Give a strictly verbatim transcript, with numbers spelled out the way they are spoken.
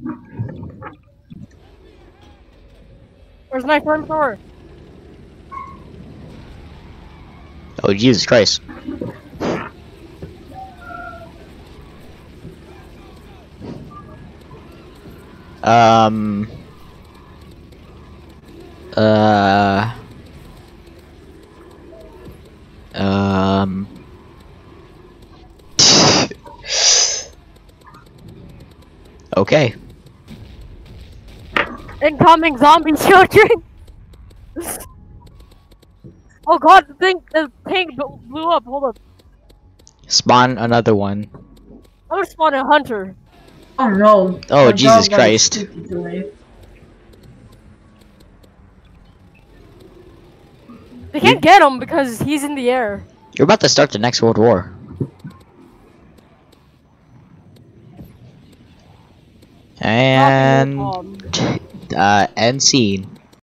Where's my flamethrower? Oh, Jesus Christ. Um. Uh. Um. Okay. Incoming zombie children! Oh god, the thing, the thing blew up, hold up. Spawn another one. I'm gonna spawn a hunter. Oh no. Oh, My Jesus dog got Christ. stupid today. They can't get him because he's in the air. You're about to start the next World War. And Um, uh, end scene.